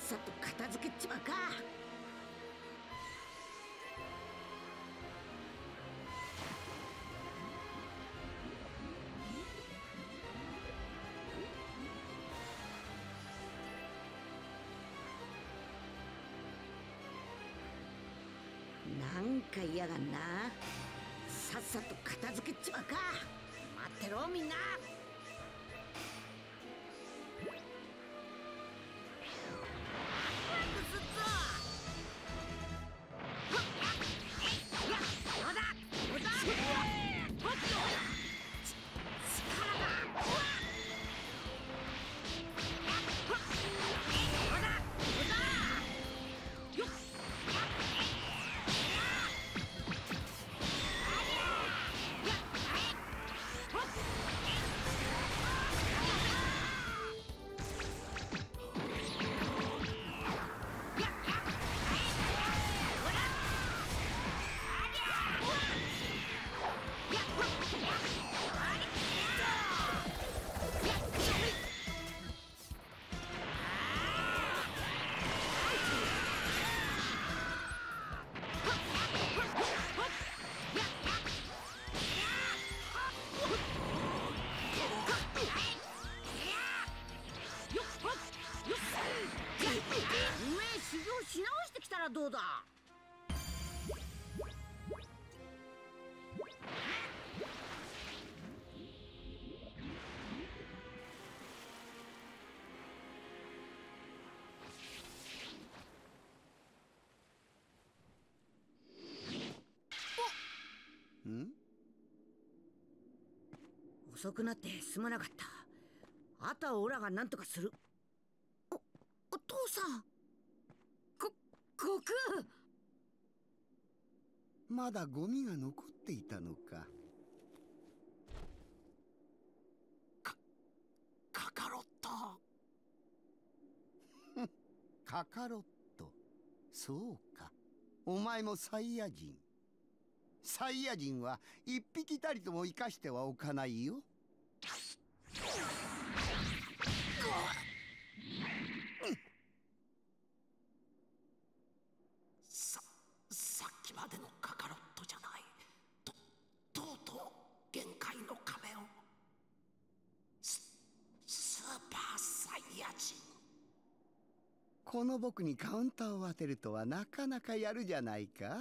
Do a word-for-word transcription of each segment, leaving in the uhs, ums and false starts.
さと片付けちまうか。なんか嫌がんな。さっさと片付けちまうか。待ってろみんな。修行し直してきたらどうだ。 ん？ 遅くなってすまなかった。あとはオラが何とかする。お、お父さん。ご、悟空。 まだゴミが残っていたのか。 か、カカロット。 カカロット。そうか。お前もサイヤ人。サイヤ人は一匹たりとも生かしてはおかないよ。 さ、さっきまでのカカロットじゃない。と、とうとう限界の壁を。ス、スーパーサイヤ人。 この僕にカウンターを当てるとはなかなかやるじゃないか。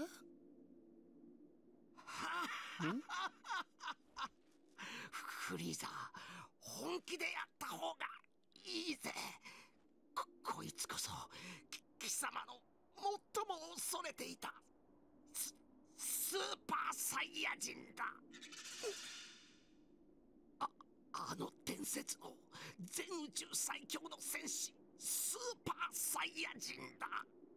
フリーザ、本気でやった方がいいぜ。こ、こいつこそ貴様の最も恐れていたス、スーパーサイヤ人だ。あ、あの伝説の全宇宙最強の戦士スーパーサイヤ人だ。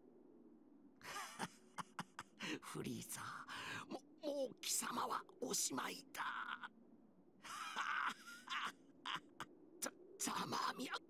フリーザ、も、もう貴様はおしまいだ。ざ、ざまあみや。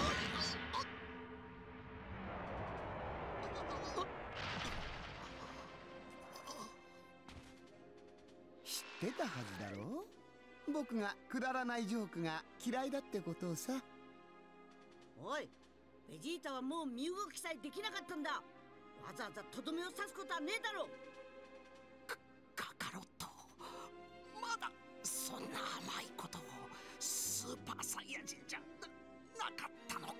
知ってたはずだろう。僕がくだらないジョークが嫌いだってことをさ。 おい、ベジータはもう身動きさえできなかったんだ。わざわざとどめを刺すことはねえだろ。 カカロット、まだそんな甘いことを。スーパーサイヤ人じゃ な, なかったのか。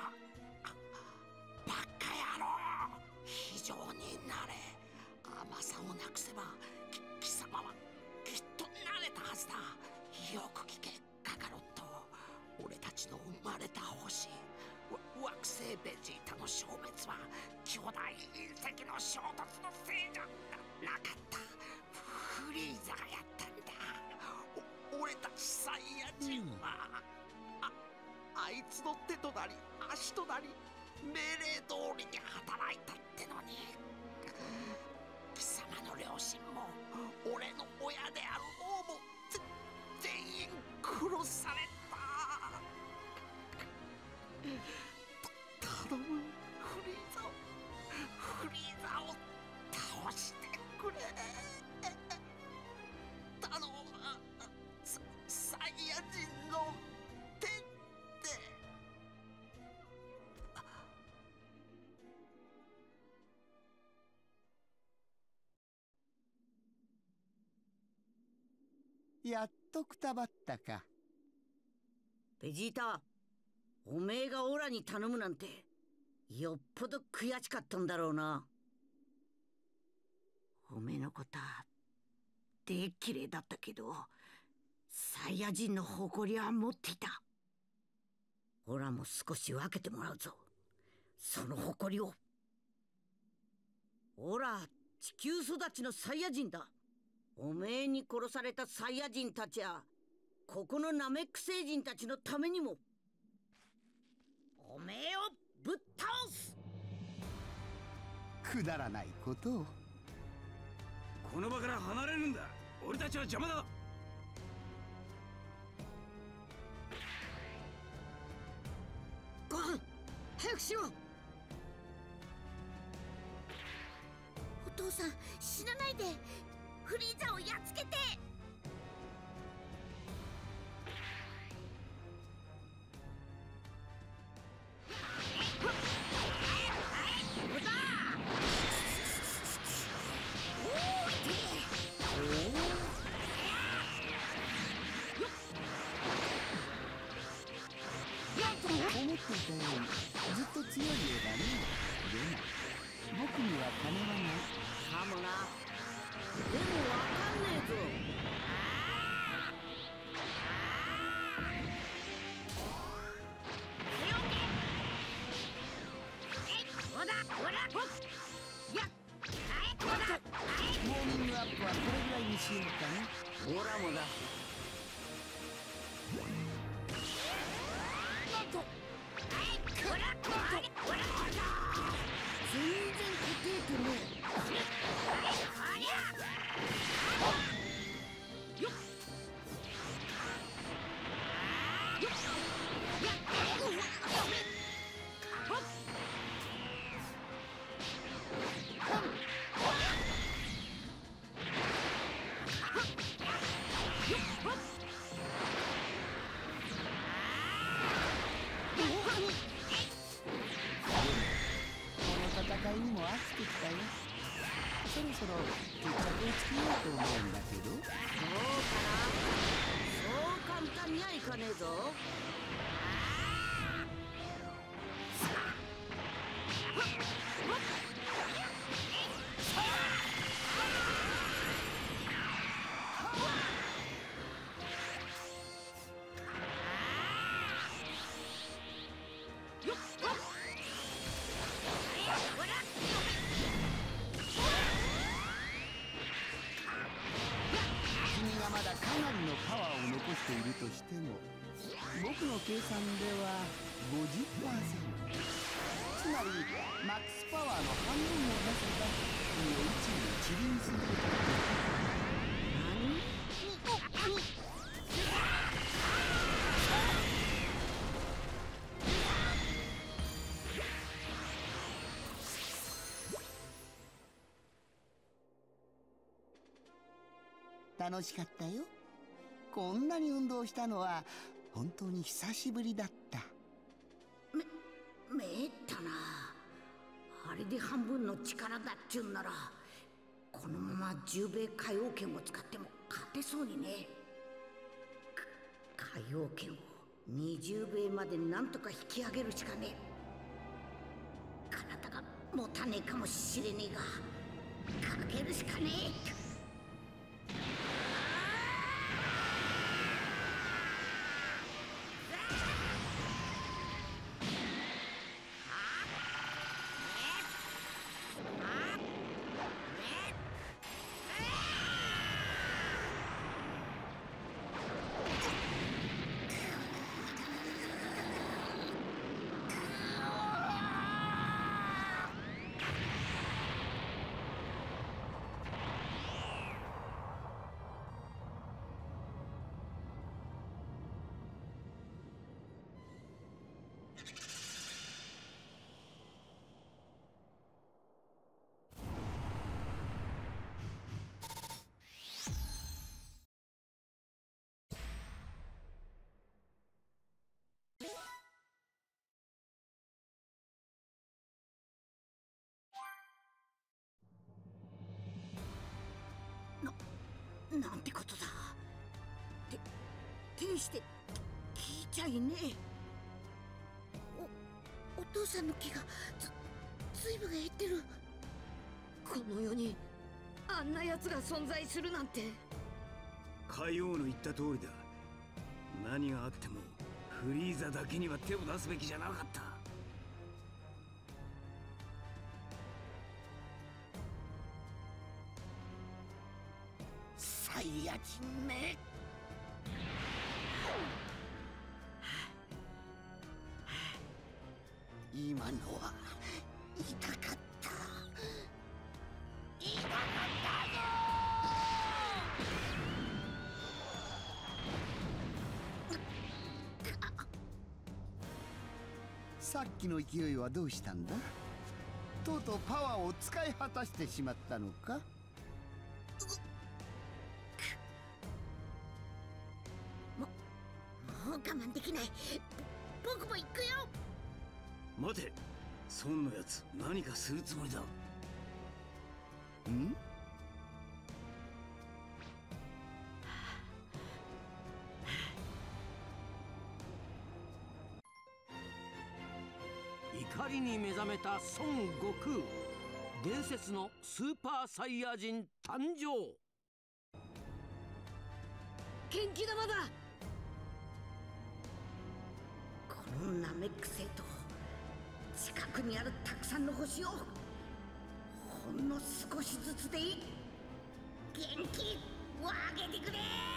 バカ野郎、非常になれ。甘さをなくせば貴様はきっとなれたはずだ。よく聞けカカロット。俺たちの生まれた星惑星ベジータの消滅は巨大隕石の衝突のせいじゃ な, なかった。フリーザがやったんだ。お俺たちサイヤ人は、うん、あ, あいつの手となり足となり命令通りに働いたってのに。貴様の両親も俺の親である王も全員殺された。頼む、フリーザをフリーザを倒してくれ。頼む、サ、サイヤ人の手で。 やっとくたばったか。 ベジータ、おめえがオラに頼むなんてよっぽど悔しかったんだろうな。おめえのことはでっきれいだったけど、サイヤ人の誇りは持っていた。オラも少し分けてもらうぞ、その誇りを。オラ地球育ちのサイヤ人だ。おめえに殺されたサイヤ人たちやここのナメック星人たちのためにもおめえをぶっ倒す。 くだらないことを。 この場から離れるんだ。俺たちは邪魔だ。 ごはん早くしろ。 お父さん、死なないで。フリーザをやっつけて。 思っていたよりずっと強いようだね。でも僕にはかなわない。 かもな。でもわかんねえぞ。 ウォーミングアップはこれぐらいにしようかね。 オラもだ。全然答えてねえ。 戦いにも飽きてきたよ。そろそろ決着をつけようと思うんだけど。 そうかな。そう簡単にはいかねえぞ。 君がまだかなりのパワーを残しているとしても、僕の計算では ごじゅっパーセント、 つまりマックスパワーの半分を出せば君を宇宙に散りにすることができる。楽しかったよ。こんなに運動したのは本当に久しぶりだった。 めめえったな。あれで半分の力だっちゅうんなら、このまま十兵衛海王拳を使っても勝てそうにね。か海王拳を二十兵衛までなんとか引き上げるしかねえ。体が持たねえかもしれねえがかけるしかねえ。なんてことだ。 して聞いちゃいねえ。 お父さんの気がずずいぶん減ってる。 この世にあんな奴が存在するなんて。 海王の言った通りだ。何があってもフリーザだけには手を出すべきじゃなかった。 サイヤ人め。今のは痛かった。痛かったぞ。 さっきの勢いはどうしたんだ？とうとうパワーを使い果たしてしまったのか？ もう我慢できない。僕も行くよ。 待て、孫のやつ何かするつもりだ。 ん？ 怒りに目覚めた孫悟空、伝説のスーパーサイヤ人誕生。 元気玉だ。 このナメック星と近くにあるたくさんの星をほんの少しずつでいい。元気をあげてくれ。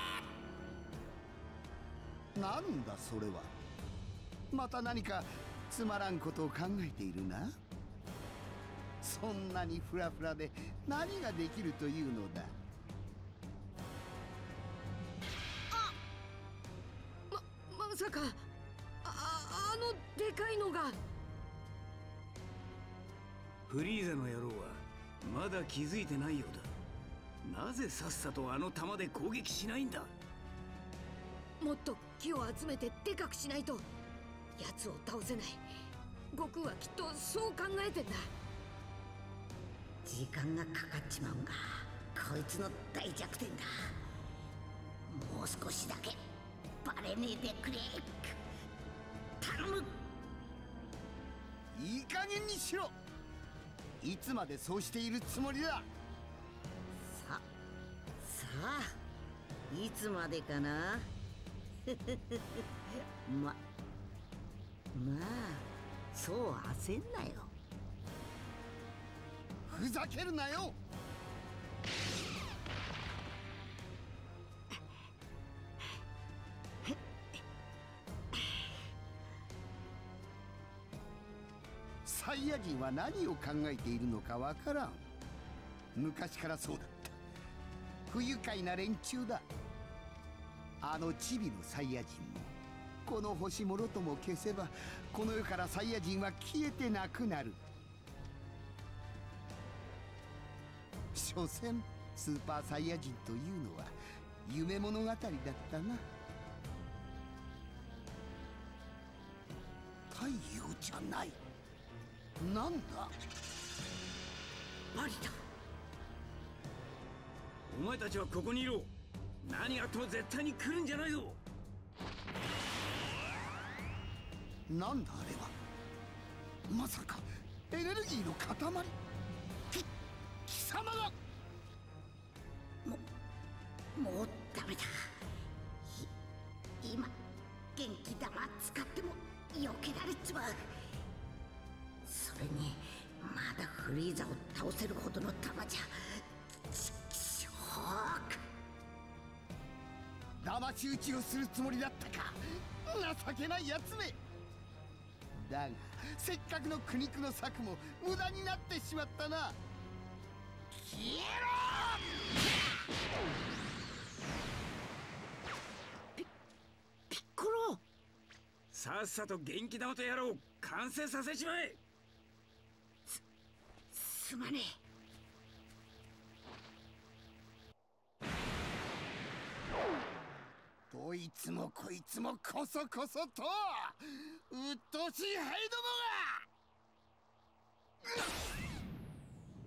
なんだそれは。また何かつまらんことを考えているな。そんなにフラフラで何ができるというのだ。 ままさかああのでかいのが。 フリーザの野郎はまだ気づいてないようだ。なぜさっさとあの弾で攻撃しないんだ。 もっと木を集めてでかくしないと奴を倒せない。悟空はきっとそう考えてんだ。 時間がかかっちまうんがこいつの大弱点だ。もう少しだけバレねえでくれ。頼む。 いい加減にしろ。いつまでそうしているつもりだ。 ささあいつまでかな。ままあそう焦んなよ。 ふざけるなよ。サイヤ人は何を考えているのかわからん。昔からそうだった。不愉快な連中だ。あのチビのサイヤ人もこの星もろとも消せばこの世からサイヤ人は消えてなくなる。所詮スーパーサイヤ人というのは夢物語だったな。太陽じゃない。なんだ。 バリだ。 お前たちはここにいろ。何があっても絶対に来るんじゃないぞ。 なんだあれは。まさかエネルギーの塊。き貴様が。 ももうダメだ。い今元気玉使っても避けられちまう。それにまだフリーザを倒せるほどの玉じゃちきしょうか。 騙し討ちをするつもりだったか。情けないやつめ。だがせっかくの苦肉の策も無駄になってしまったな。消えろ。 ピピッコロ。 さっさと元気玉とやろう完成させちまえ。 すすまねえ。 どいつもこいつもこそこそとうっとうしいハイ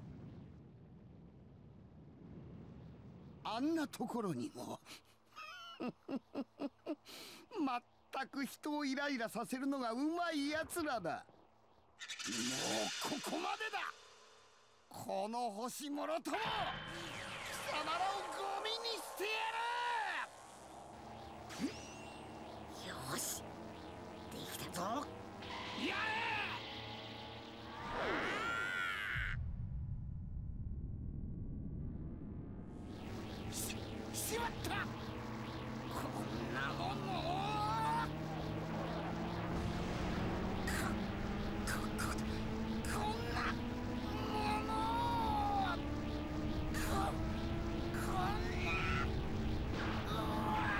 どもが。あんなところにもまったく人をイライラさせるのがうまいやつらだ。もうここまでだ。この星もろとも貴様らをゴミにしてやる。 よし、できたぞ。 やれ。し、しまった。こんなものをこ、こ、こ、こんなものをこ、こんなうわ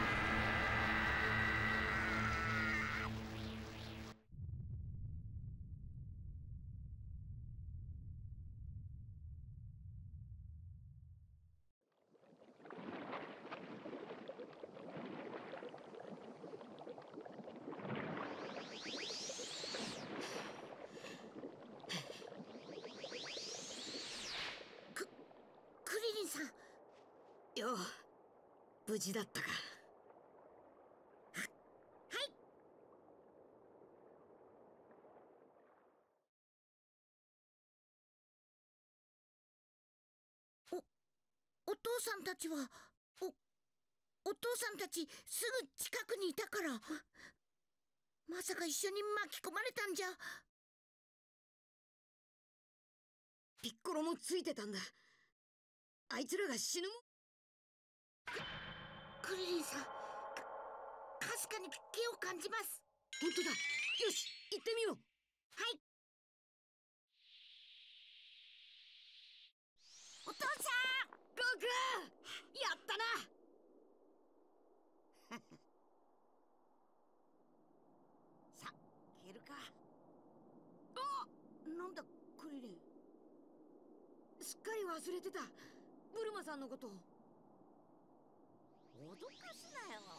クリリンさん。 よう、無事だったか。 はい。お、お父さんたちは、お、お父さんたちすぐ近くにいたから、まさか一緒に巻き込まれたんじゃ。 ピッコロもついてたんだ。あいつらが死ぬも。 クリリンさん、か、かすかに気を感じます。 本当だ。よし、行ってみよう。 はい。お父さん。 ゴークー、やったな。 さ、消えるか。あ、なんだクリリン。 すっかり忘れてた。ブルマさんのこと。 脅かすなよ。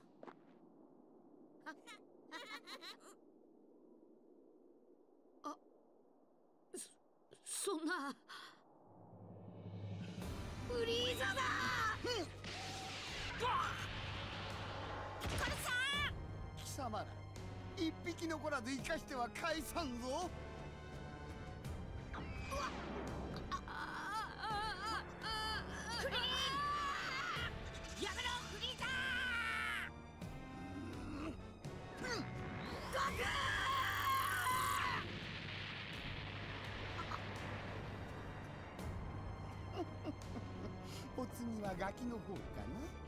あ、そ、そんな。フリーザだ。 ピッコロさん。 貴様ら一匹残らず生かしては返さんぞ。 クリリン、やめろフリーザー。うん、ゴクー。 お次はガキの方かな。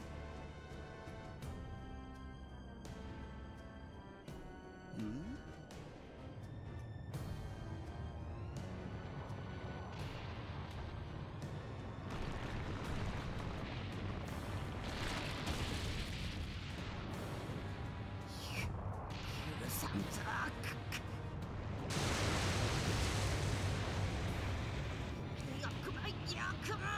うん？ 許さんぞ。よくばよくば。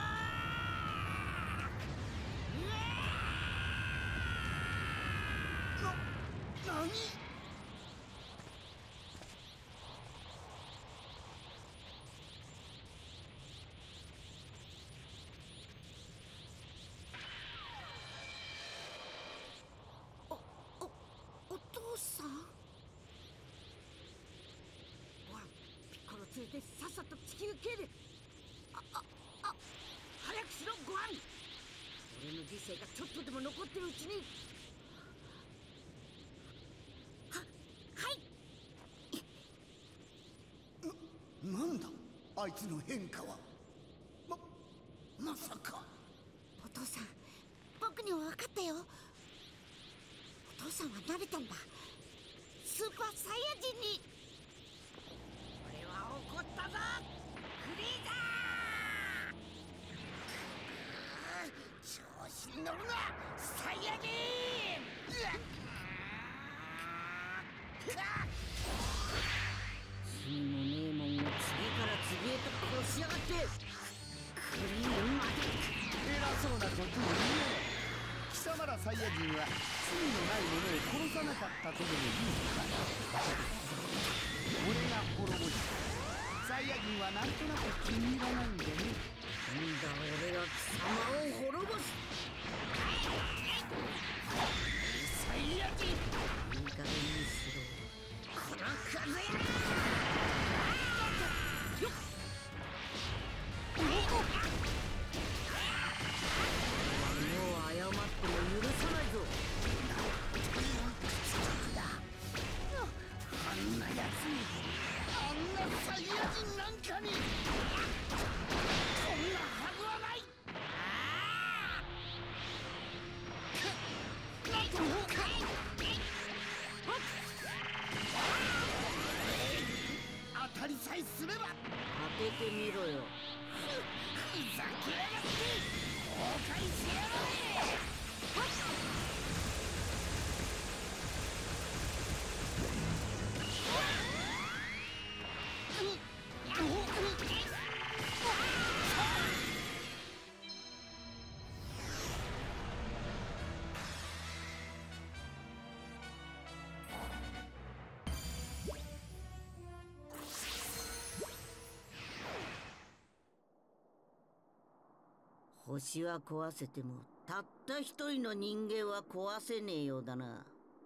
な、何？ お、お、お父さん。ほら、ピッコロ連れてさっさと地球系で。あ、あ、あ、早くしろご飯。俺の理性がちょっとでも残ってるうちに。は、はい。 なんだあいつの変化は。ま、まさか。 お父さん、僕には分かったよ。お父さんは慣れたんだ。スーパーサイヤ人に。俺は怒ったぞフリーザー。調子に乗るなサイヤ人。 罪もねえもんを次から次へと殺しやがって。クリリンまで。 偉そうなことを言うな。貴様らサイヤ人は罪のない者を殺さなかったとでも言うのか。俺が滅ぼした。サイヤ人はなんとなく気に入らないんでね。 なんだ俺が貴様を滅ぼす。 貴ざけやがって崩壊しやがれ。 星は壊せてもたった一人の人間は壊せねえようだな。な、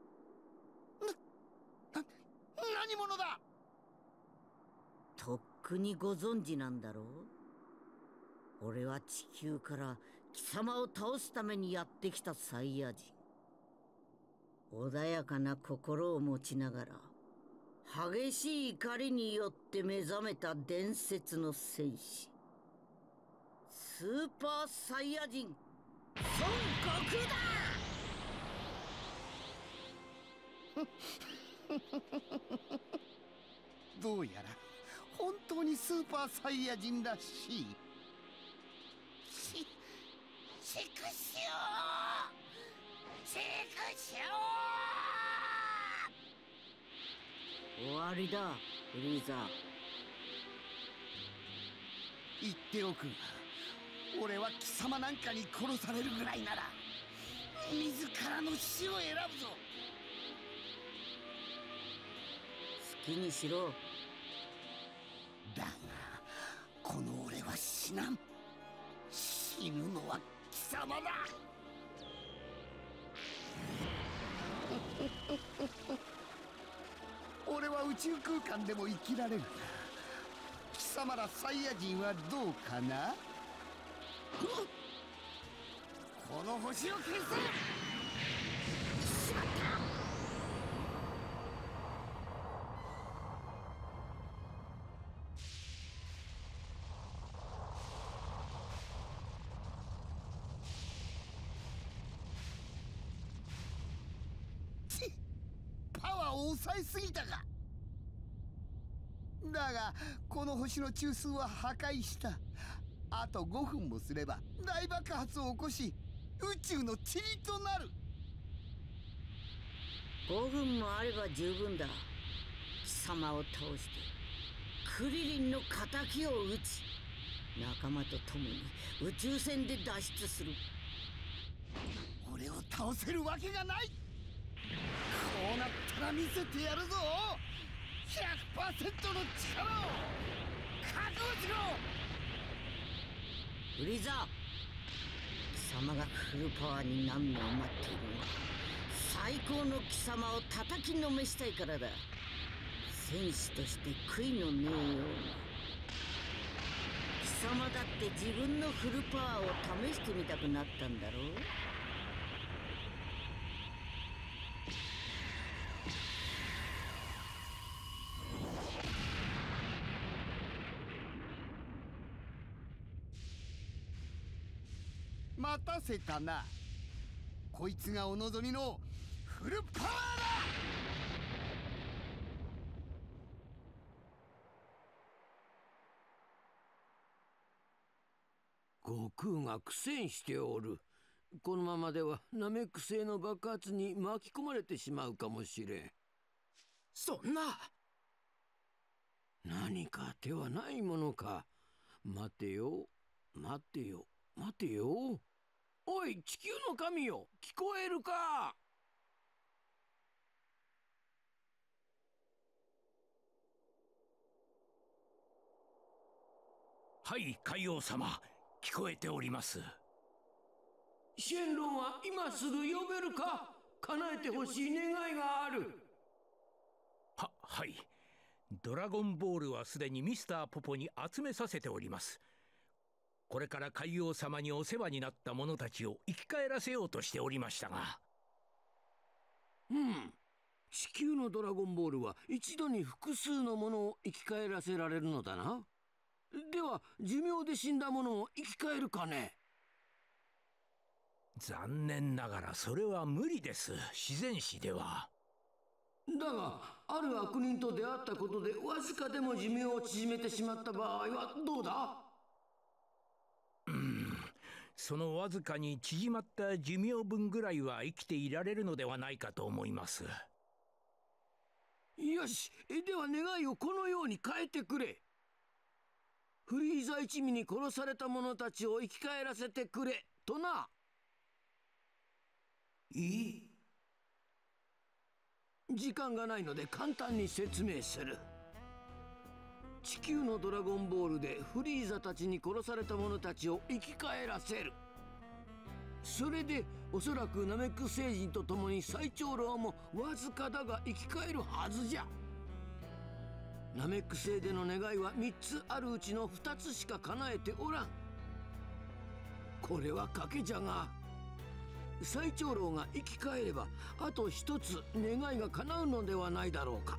な、何者だ。 とっくにご存知なんだろう。俺は地球から貴様を倒すためにやってきたサイヤ人。穏やかな心を持ちながら激しい怒りによって目覚めた伝説の戦士、スーパーサイヤ人孫悟空だ。 どうやら本当にスーパーサイヤ人らしい。し、ちくしょう、ちくしょう。 終わりだフリーザ。 言っておくが、俺は貴様なんかに殺されるぐらいなら自らの死を選ぶぞ。 好きにしろ。 だがこの俺は死なん。死ぬのは貴様だ。俺は宇宙空間でも生きられるが、貴様らサイヤ人はどうかな。この星を消せ。しまった。ちパワーを抑えすぎたか。だがこの星の中枢は破壊した。あとごふんもすれば大爆発を起こし宇宙の塵となる。 ごふんもあれば十分だ。貴様を倒してクリリンの敵を討ち、仲間と共に宇宙船で脱出する。 俺を倒せるわけがない。こうなったら見せてやるぞ。 ひゃくパーセント の力を覚悟しろ。 フリーザ、貴様がフルパワーになるのを待っているのは最高の貴様を叩きのめしたいからだ。戦士として悔いのねえように。貴様だって自分のフルパワーを試してみたくなったんだろう。 待たせたな。こいつがお望みのフルパワーだ。 悟空が苦戦しておる。このままではナメック星の爆発に巻き込まれてしまうかもしれん。 そんな。 何か手はないものか。待てよ待てよ待てよ。おい地球の神よ、聞こえるか。 はい、海王様、聞こえております。 シェンロンは今すぐ呼べるか。叶えてほしい願いがある。 は、はい。ドラゴンボールはすでにミスターポポに集めさせております。これから海王様にお世話になった者たちを生き返らせようとしておりましたが。 うん。地球のドラゴンボールは一度に複数のものを生き返らせられるのだな。では寿命で死んだものを生き返るかね。 残念ながらそれは無理です。自然史では。 だがある悪人と出会ったことでわずかでも寿命を縮めてしまった場合はどうだ。 そのわずかに縮まった寿命分ぐらいは生きていられるのではないかと思います。 よし、では願いをこのように変えてくれ。フリーザ一味に殺された者たちを生き返らせてくれとな。 いい？ 時間がないので簡単に説明する。地球のドラゴンボールでフリーザたちに殺された者たちを生き返らせる。それでおそらくナメック星人と共に最長老もわずかだが生き返るはずじゃ。ナメック星での願いはみっつあるうちのふたつしか叶えておらん。これは賭けじゃが、最長老が生き返ればあとひとつ願いが叶うのではないだろうか。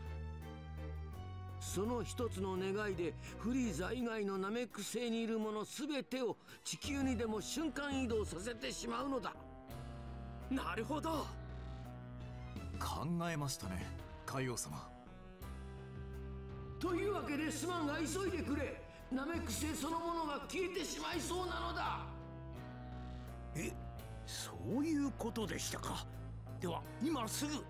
その一つの願いでフリーザ以外のナメック星にいる者全てを地球にでも瞬間移動させてしまうのだ。 なるほど。 考えましたね、海王様。 というわけですまんが急いでくれ。ナメック星そのものが消えてしまいそうなのだ。 え、そういうことでしたか。では今すぐ。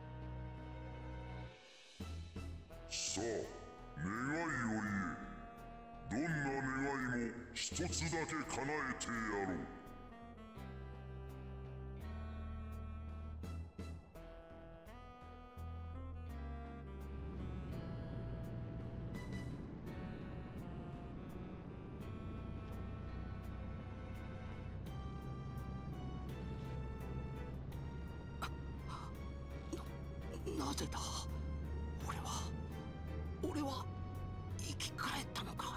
さあ、願いを言え。どんな願いも一つだけ叶えてやろう。 なぜだ。俺は俺は生き返ったのか。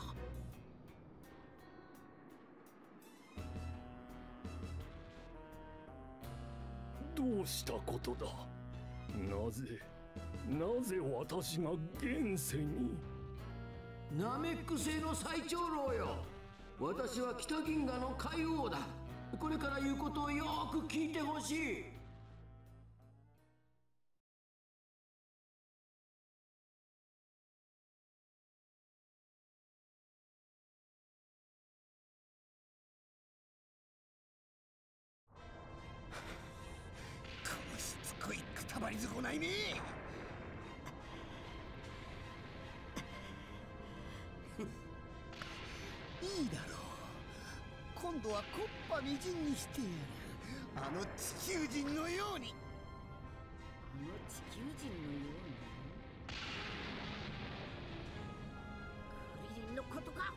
どうしたことだ。なぜなぜ私が現世に。 ナメック星の最長老よ。私は北銀河の海王だ。これから言うことをよく聞いてほしい。 しつこいくたばり損ないめ。いいだろう。今度は木っ端みじんにしてやる。あの地球人のように。 あの地球人のように。クリリンのことか。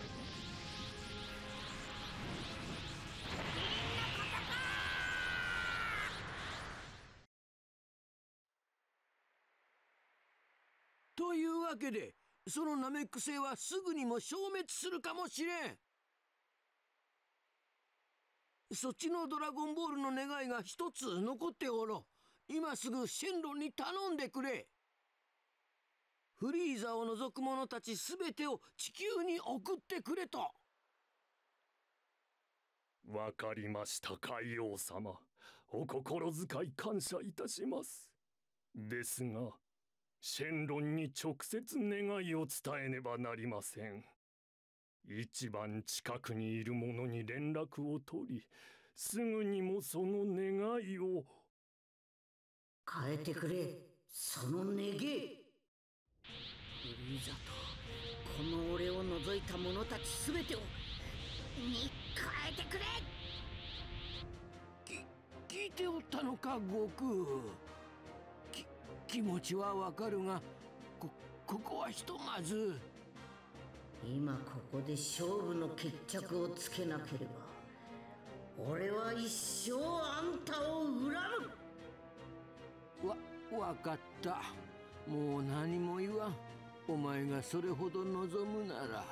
というわけで、そのナメック星はすぐにも消滅するかもしれん。そっちのドラゴンボールの願いが一つ残っておろう。今すぐシェンロンに頼んでくれ。フリーザを除く者たちすべてを地球に送ってくれと。 わかりました、海王様。お心遣い感謝いたします。ですがシェンロンに直接願いを伝えねばなりません。一番近くにいる者に連絡を取り、すぐにもその願いを。 変えてくれ、その願い。フリーザとこの俺を除いた者たちすべてをに変えてくれ。 き聞いておったのか、悟空。気持ちはわかるが、こ、ここはひとまず。 今ここで勝負の決着をつけなければ、俺は一生あんたを恨む。わ、わかった。もう何も言わん。お前がそれほど望むなら。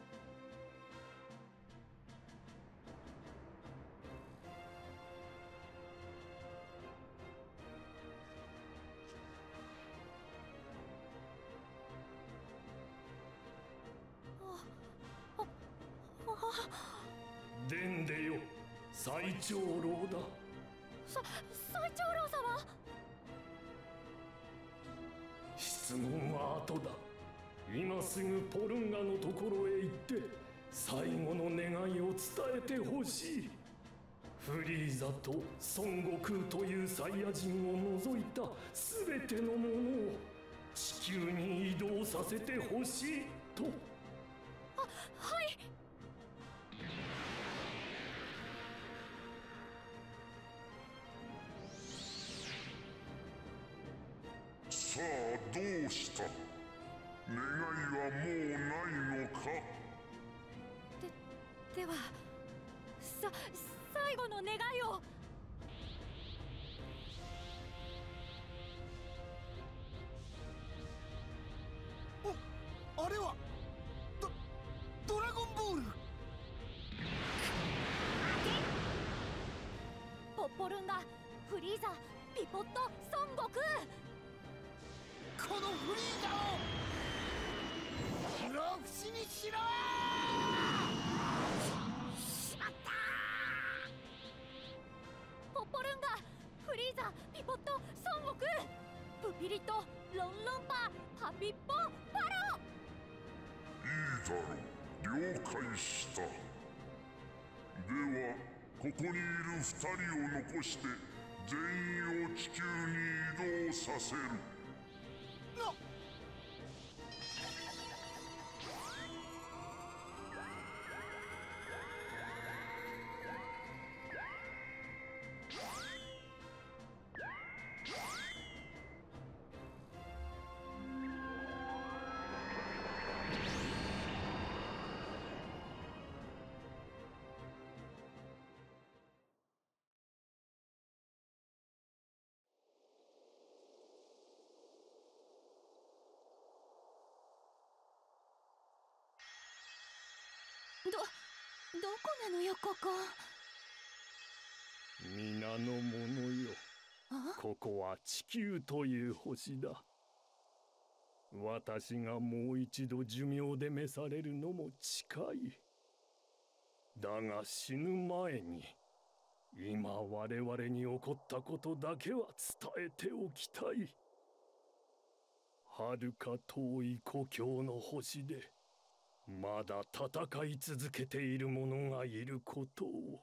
でんでよ、最長老だ。 さ最長老様。 質問は後だ。今すぐポルンガのところへ行って最後の願いを伝えてほしい。フリーザと孫悟空というサイヤ人を除いた全てのものを地球に移動させてほしいと。 あ、はい。 さあどうした？願いはもうないのか？ で、ではさ、最後の願いを。 お、あれはド、ドラゴンボール。 ポッポルンガ、フリーザ、ピポット、孫悟空。 このフリーザを不老不死にしろ。 しまった。 ポッポルンガ、フリーザ、ピポット、孫悟空、プピリとロンロンパ、パピッポ、パロ。 いいだろう、了解した。ではここにいる二人を残して全員を地球に移動させる。 など、どこなのよここ。 皆の者よ、ここは地球という星だ。私がもう一度寿命で召されるのも近い。だが死ぬ前に今我々に起こったことだけは伝えておきたい。はるか遠い故郷の星でまだ戦い続けている者がいることを。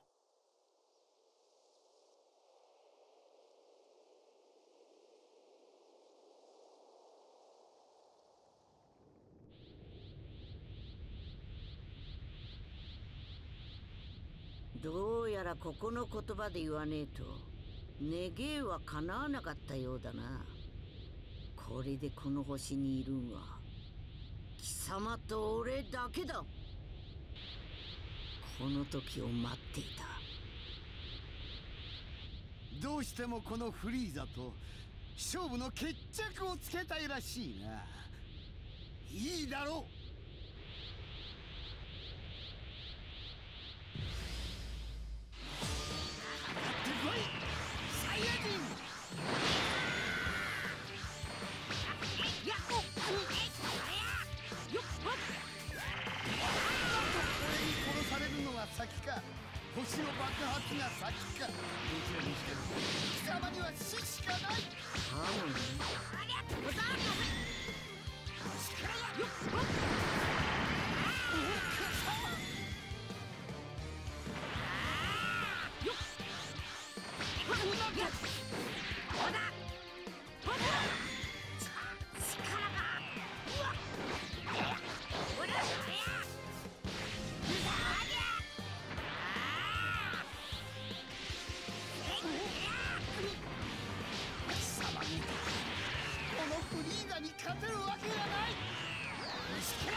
どうやらここの言葉で言わねえと願いは叶わなかったようだな。これでこの星にいるんは貴様と俺だけだ。この時を待っていた。 どうしてもこのフリーザと勝負の決着をつけたいらしいな。いいだろう。先か星の爆発が先か、どちらにしても貴様には死しかない。 かもね。 ありゃございます。力がよっほっ。よっ。ほら。ほら。ほら。力が。うわ。ほら。 このフリーザに勝てるわけがない。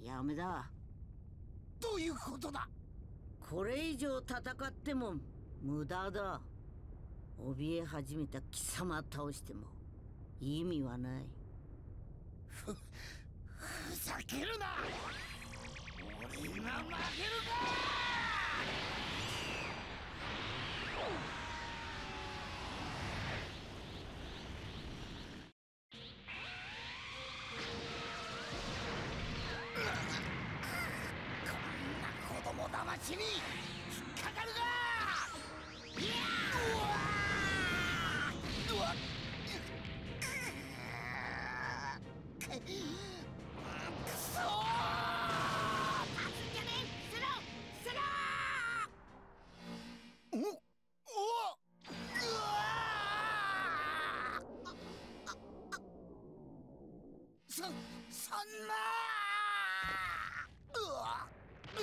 やめだ。 どういうことだ。 これ以上戦っても無駄だ。怯え始めた貴様倒しても意味はない。 ふふざけるな。俺が負けるか。こんな子供騙しに引っかかるか。いやー、うわー、うわっ、くそー、立つんじゃねえ。スロースロー。おお、うわー、そそんなー、うわっ、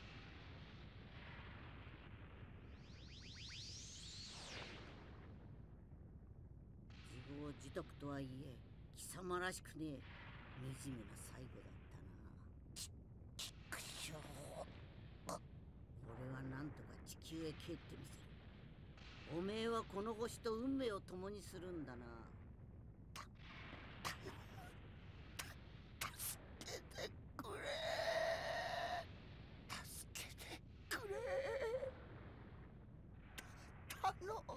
自業自得とはいえ貴様らしくねえ惨めな最後だったな。 ちくしょう。 俺はなんとか地球へ帰ってみせる。おめえはこの星と運命を共にするんだな。 助けてくれ。助けてくれ。た頼む。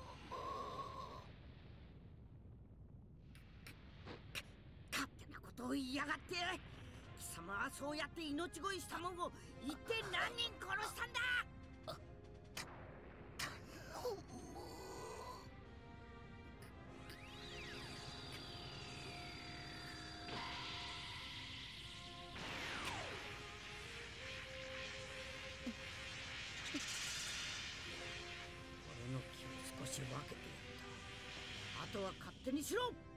勝手なことを言いやがって。貴様はそうやって命乞いしたもんを一体何人殺したんだ。 頼む。 俺の気を少し分けてやった。あとは勝手にしろ。